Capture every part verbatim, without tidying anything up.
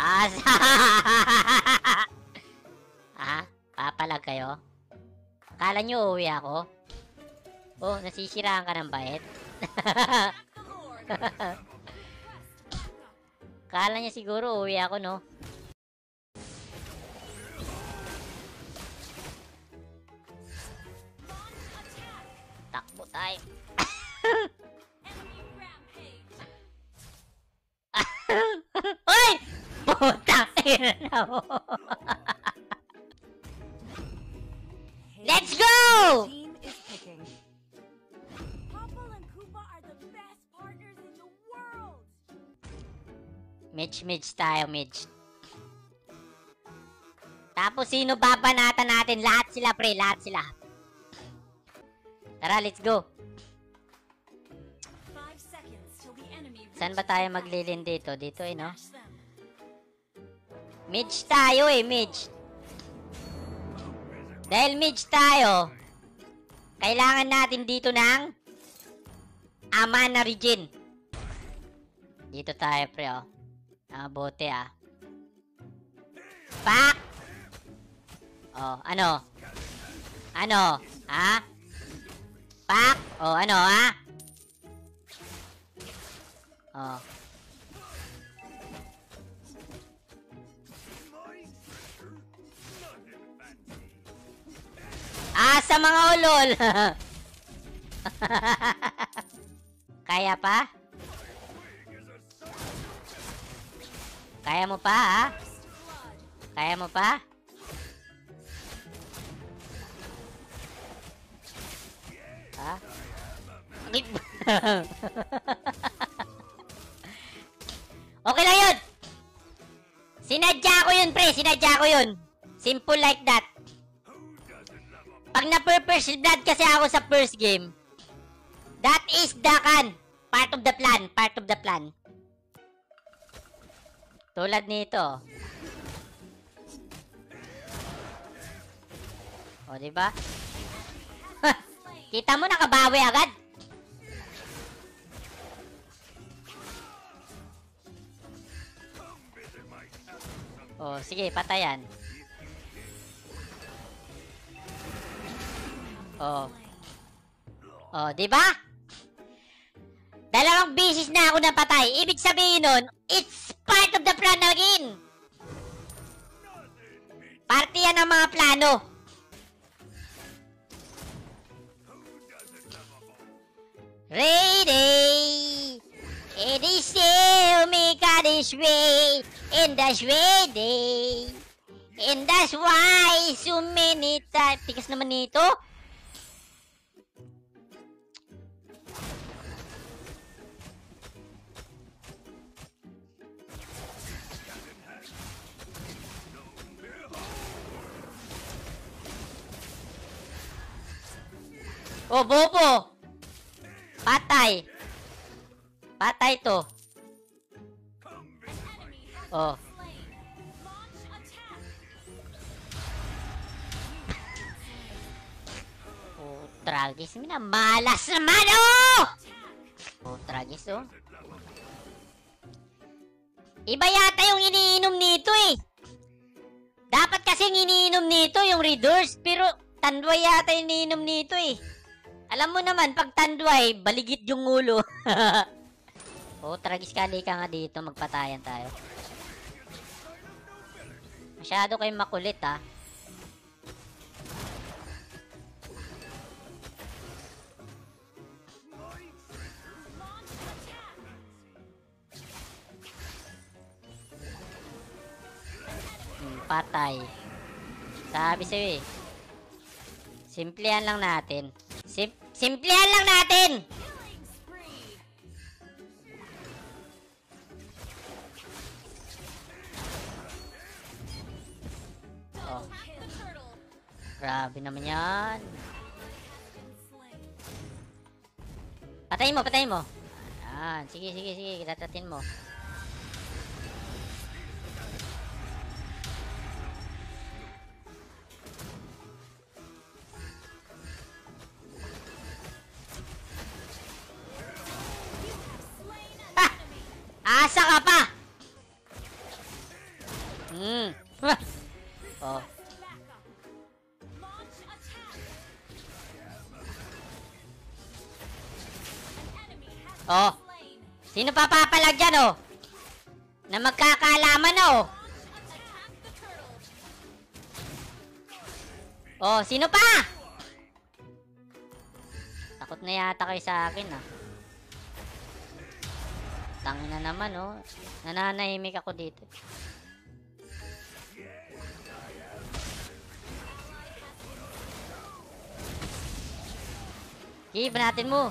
Asa? Ha? Papalag kayo? Kala nyo uuwi ako? Oh, nasisiraan ka ng bait? Kala niya siguro uuwi ako, no? Takbo tayo. Uy! Putang ina na mo. Let's go! Team is picking. Popple and Koopa are the best partners in the world. Mitch, Mitch tayo, Mitch. Tapos sino babanatan natin? Lahat sila, pre. Lahat sila. Tara, let's go. Five seconds till the enemy. Saan ba tayo maglilin dito? Dito eh, no? Mitch tayo eh, Mitch. Dahil Mitch tayo, kailangan natin dito ng Amana Regen. Dito tayo, pre, oh. Nakabote, ah. Pak! Oh, ano? Ano? Ha? Pak! Oh, ano, ha? Oh. Ah, sa mga ulol! Kaya pa? Kaya mo pa, ha? Kaya mo pa? Ha? Okay lang yun! Sinadya ko yun, pre! Sinadya ko yun! Simple like that. Pag na-first blood kasi ako sa first game, that is the kan. Part of the plan. Part of the plan. Tulad nito. O, diba? Kita mo, nakabawi agad. O, sige, patayan. Oh. Oh, 'di ba? Dalawang beses na ako napatay. Ibig sabihin nun, it's part of the plan again. Parte yan ng mga plano. Ready. It is still me got this way. And that's ready. And that's why so many times. Tigas naman nito. Oh, bobo! Patay! Patay to. Oh. Oh, tragis. Minamalas naman, oh! Oh, tragis, oh. Iba yata yung iniinom nito, eh. Dapat kasing iniinom nito yung Redoors, pero tandway yata yung iniinom nito, eh. Alam mo naman, pag tandway, baligit yung ulo. Oh, tragis kali ka nga dito. Magpatayan tayo. Masyado kayong makulit, ha. Hmm, patay. Sabi sa'yo, eh. Simplihan lang natin. Sim simplihan lang natin! Oh. Grabe naman yan. Patayin mo, patayin mo. Ayan. Sige, sige, sige. Kitatatin mo. Asa ka pa! Hmm. Oh. Launch attack. An enemy has been Oh. slain. Sino pa papalag dyan, oh? Na magkakaalaman, oh. Attack the turtle. Oh, sino pa? Takot na yata kayo sa akin, ah. Tangin na naman, oh. Nananahimik ako dito. Give natin mo.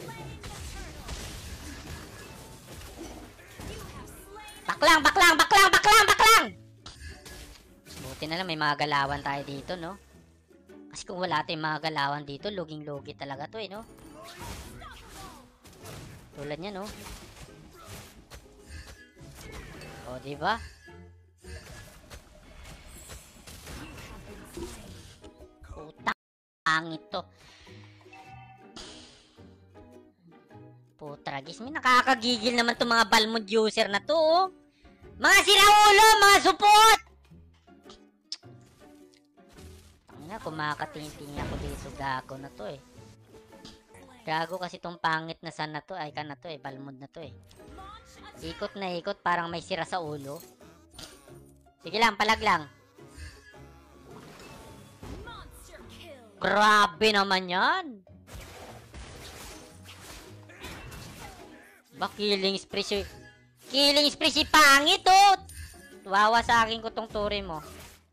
Baklang, baklang, baklang, baklang, baklang! Buti na lang may mga galawan tayo dito, no? Kasi kung wala tayong mga galawan dito, luging-lugi talaga to, eh, no? Tulad niya, no? O, diba? Putang pangit to. Putragis, may nakakagigil naman to mga Balmond user na to, oh. Mga siraulo, mga supot! Tangina, kumakatingting ako dito, gago na to, eh. Gago kasi tong pangit na san na to, ay ka na to, eh, Balmond na to, eh. Ikot na ikot, parang may sira sa ulo. Sige lang, palag lang. Monster kill. Grabe naman yan. Ba, killing spree si... Killing spree si pangit, oh! Tuwawa sa akin ko tong turi mo.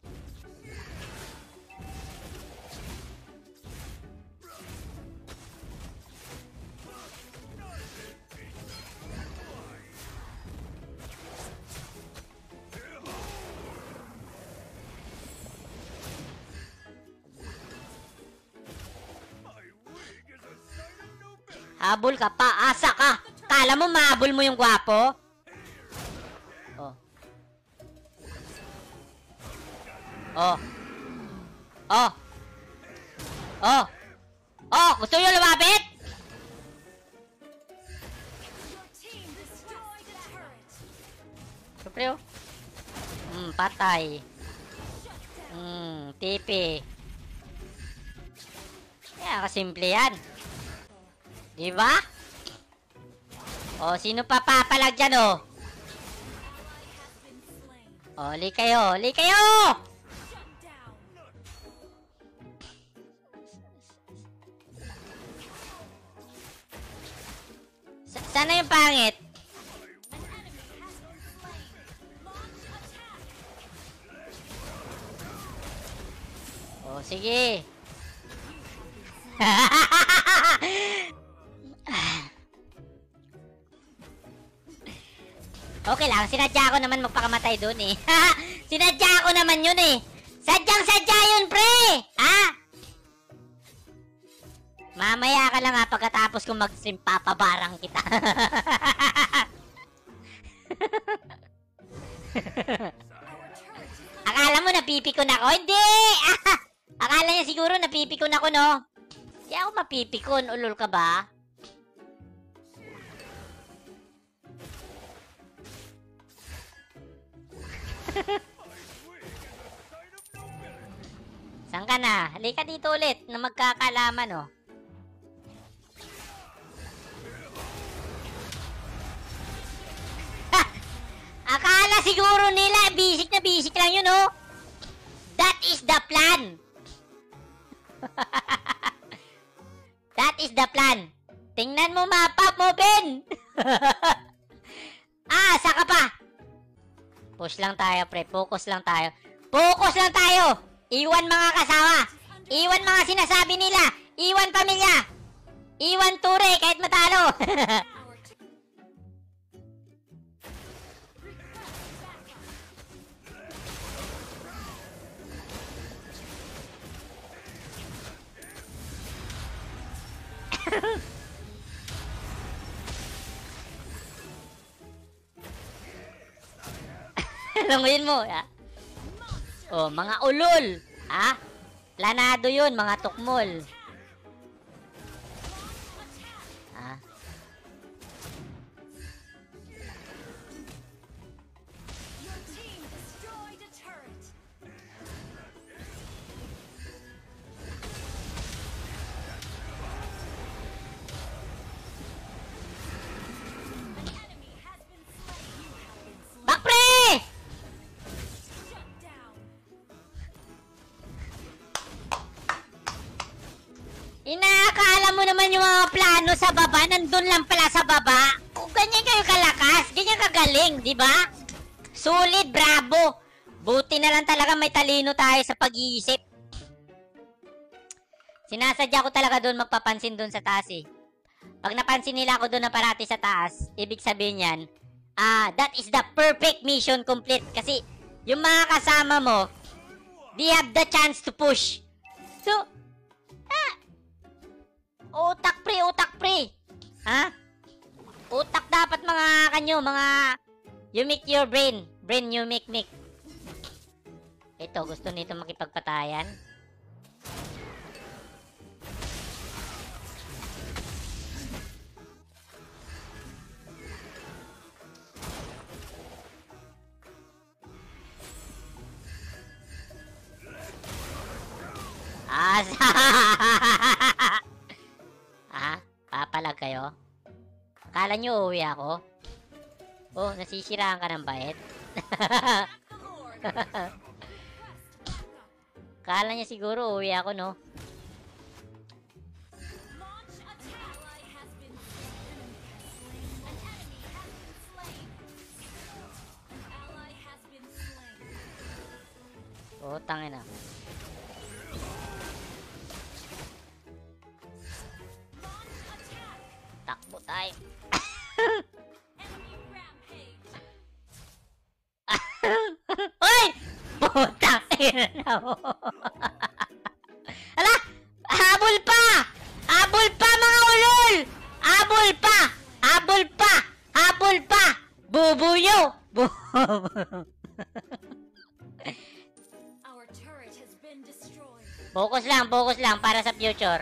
Habol ka pa, asa ka. Kala mo mahabol mo yung gwapo? Oh. Oh. Oh. Oh. Oh, gusto nyo lumapit? Your team destroyed a turret. Siyempre, oh. Hmm, patay. Shut down. Hmm, tipi. Kaya kasimple yan. Diba? O, sino pa papalag dyan, oh? Ally has been slain. O, li kayo, li kayo! Shut down. Sa sana yung pangit? An enemy has been slain. Launch attack. O, sige. Okay lang, sinadya ko naman magpakamatay doon, eh. Sinadya ko naman yun, eh. Sadyang-sadya yun, pre! Ha? Mamaya ka lang, ha, pagkatapos kong mag-stream, papabarang kita. Akala mo napipikon ako? Hindi! Akala niya siguro napipikon ako, no? Hindi ako mapipikon. Ulol ka ba? Saan ka na? Halika dito ulit na magkakalaman, oh. Ha! Akala siguro nila basic na basic lang yun, oh. That is the plan. That is the plan. Tingnan mo mapa mo, Ben. Ah, saka pa. Push lang tayo, pre. Focus lang tayo. Focus lang tayo. Iwan mga kasama. Iwan mga sinasabi nila. Iwan pamilya. Iwan ture kahit matalo. Our team. Languyin mo, ha? Oh, mga ulol. Ha? Planado yun, mga tukmol. Ha? Your team destroyed a naman yung mga plano sa baba, nandun lang pala sa baba. Kung ganyan kayo kalakas, ganyan kagaling, di ba? Sulit, bravo. Buti na lang talaga may talino tayo sa pag-iisip. Sinasadya ko talaga doon magpapansin doon sa taas eh. Pag napansin nila ako doon na parati sa taas, ibig sabihin yan, ah, that is the perfect mission complete. Kasi yung mga kasama mo, they have the chance to push. So, ah, utak pre, utak pre. Ha? Utak dapat mga kanyo, mga you make your brain. Brain you make make. Ito, gusto nito makipagpatayan. Asa! Ah, papalag kayo? Akala nyo uuwi ako? Oh, nasisiraan ka ng bait? Akala niya siguro uuwi ako, no? Oh, tangin na. Takbo tayo. Hoy! Putang ina mo. Ala! Habol pa! Habol pa mga ulol! Habol pa! Habol pa! Habol pa! Bubuyo! Our turret has been destroyed. Focus lang, focus lang para sa future.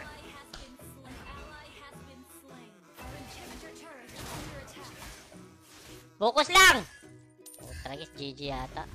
Focus lang! Oh, tragis, G G yata.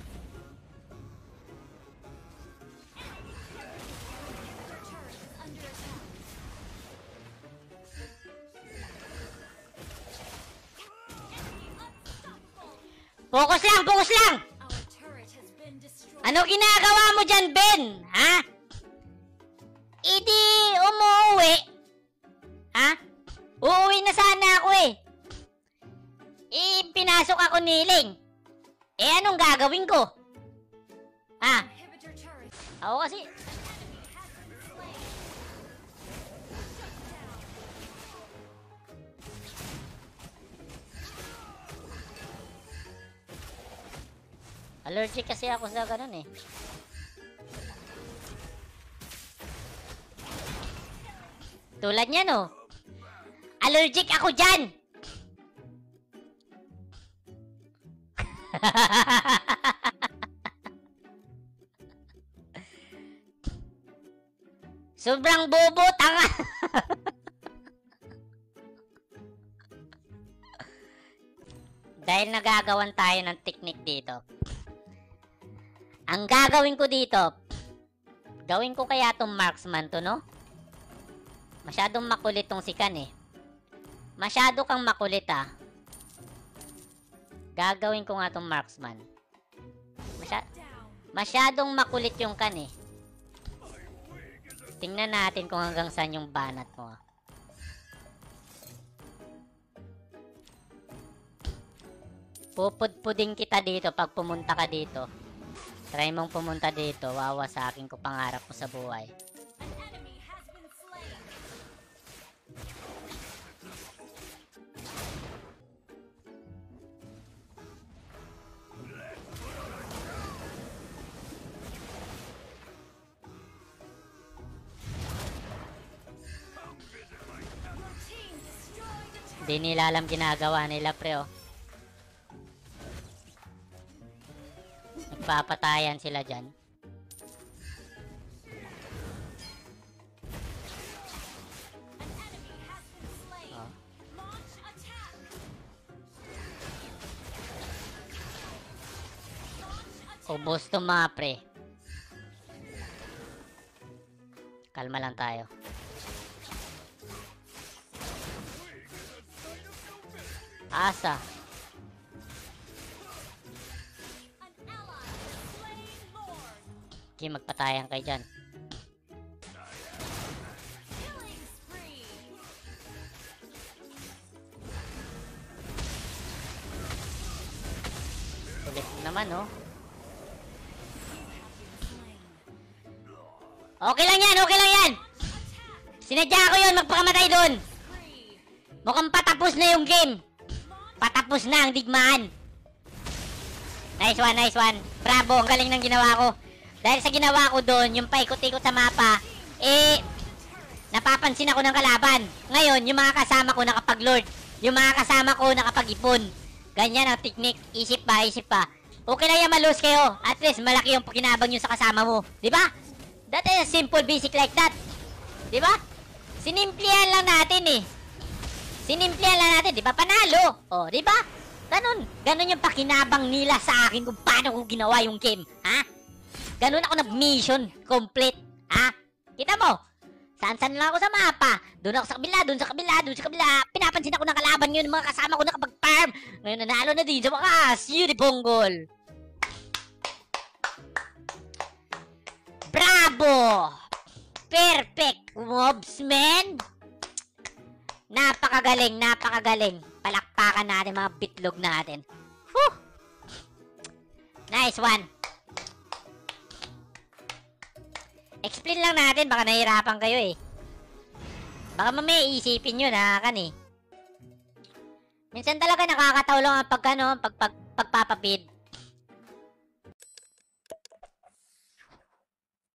Focus lang, focus lang! Ano ginagawa mo dyan, Ben? Ha? Idi umuwi. Ha? Uuwi na sana ako eh. Eh, pinasok ako niling. Eh, anong gagawin ko? Ha? Ako kasi... Allergic kasi ako sa ganun eh. Tulad niya, no? Allergic ako dyan! Sobrang bobo, tanga. Dahil nagagawan tayo ng technique dito. Ang gagawin ko dito, gawin ko kaya tong marksman to, no? Masyadong makulit tong si Kan eh. Masyado kang makulit ah. Gagawin ko nga tong marksman. Masya masyadong makulit yung Kan eh. Tingnan natin kung hanggang saan yung banat mo. Pupudpudin kita dito pag pumunta ka dito. Try mong pumunta dito, wawa sa akin ko pangarap mo sa buhay. Hindi nila alam ginagawa nila, pre, oh. Nagpapatayan sila dyan. Oh. Ubos to mga pre. Kalma lang tayo. Asa. Okay, magpatayan kayo dyan. no? Okay lang yan, okay lang yan! Sinadya ko yun, magpakamatay doon! Mukhang patapos na yung game! Patapos na ang digmaan! Nice one, nice one! Bravo, ang galing ng ginawa ko! Dahil sa ginawa ko doon, yung paikot-ikot sa mapa, eh, napapansin ako ng kalaban. Ngayon, yung mga kasama ko nakapag-lord. Yung mga kasama ko nakapag-ipon. Ganyan ang technique. Isip pa, isip pa. Okay lang yan, malus kayo. At least, malaki yung pakinabang nyo sa kasama mo. Diba? That is simple, basic like that. Diba? Sinimplihan lang natin eh. Sinimplihan lang natin. Diba? Panalo. O, diba? Ganon. Ganon yung pakinabang nila sa akin kung paano ko ginawa yung game. Ha? Ganon ako nag-mission complete. Ha? Kita mo? Saan-saan lang ako sa mapa. Doon ako sa kabila, doon sa kabila, doon sa kabila. Pinapansin ako ng kalaban yun, mga kasama ko nakapag-farm. Ngayon nanalo na din sa wakas. Yuri Ponggol. Bravo! Perfect moves, man! Napakagaling, napakagaling. Palakpakan natin mga bitlog natin. Whew! Nice one. Explain lang natin, baka nahihirapan kayo eh. Baka mamaya iisipin nyo na kan eh. Minsan talaga nakakataw lang ang pagkano, pag, pag, pagpapapid.